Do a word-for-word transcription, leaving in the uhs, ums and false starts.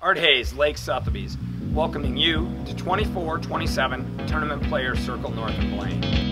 Art Hayes, Lake Sothebys, welcoming you to twenty-four twenty-seven Tournament Players Circle North in Blaine.